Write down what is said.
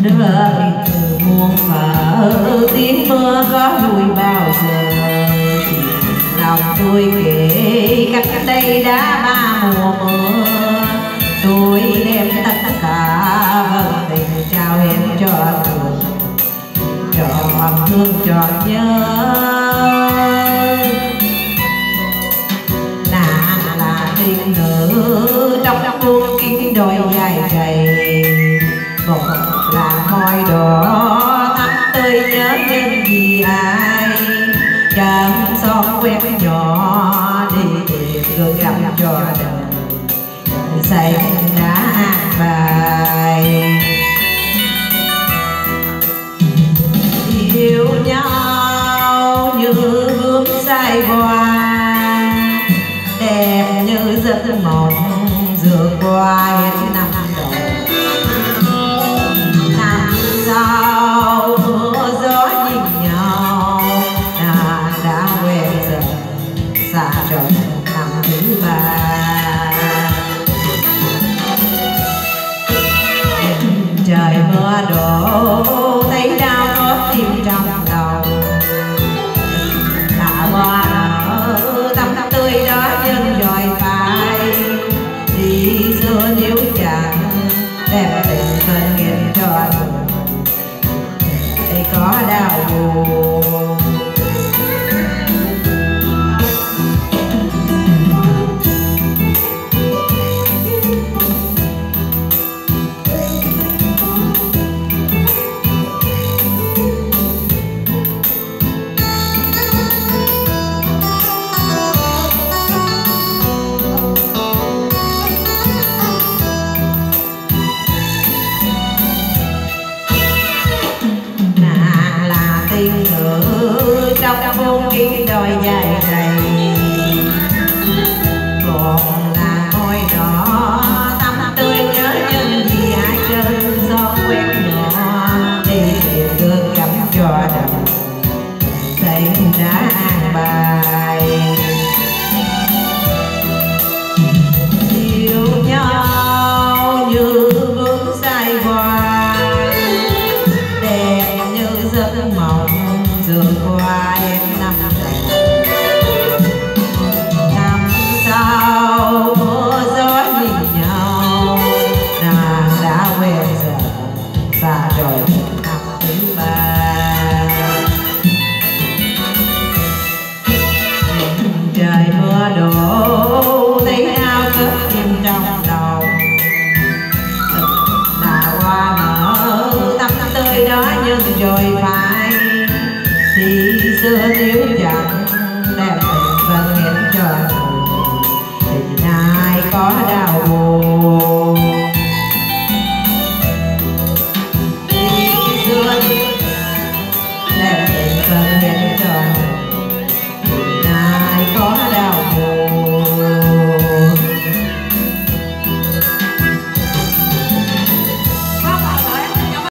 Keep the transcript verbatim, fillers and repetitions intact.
đời từ muôn phở tiếng mưa có vui bao giờ lòng tôi kể cách đây đã ba mùa mưa tôi đem tất cả vâng tình trao hết cho thương trọn thương trọn nhớ nàng là tình nữ trong buông kinh đôi dài dày một là môi đỏ thắm tươi nhớ nhân vì ai chẳng son quét nhỏ đi tìm gương gặp cho đời xanh đã an bài yêu nhau như gươm Sài Gòn đẹp như giấc mộng vừa qua hết năm đầu năm sau mưa gió nhìn nhau nàng đã quen dần xa trọn năm thứ ba trời mưa đổ thấy đau có tim trong lòng là hoa nở tắm tươi đó nhân dòi phai đi xưa nếu chẳng đẹp tình thân nghiện cho đây có đau buồn tình nữ trong buông kinh đôi dài dày một là môi đỏ tắm tươi nhớ nhân vì ai chân gió quét nhỏ đi tìm gương gặp cho đời xanh đã an bài yêu nhau như gươm Sài Gòn đẹp như giấc mộng vừa qua em năm đầu năm sau mưa gió nhìn nhau nàng đã quen giờ xa rồi năm thứ ba trời mưa đổ thấy ao cất chim trong lòng là hoa nở tắm tươi đó nhưng rồi phải thì xưa thiếu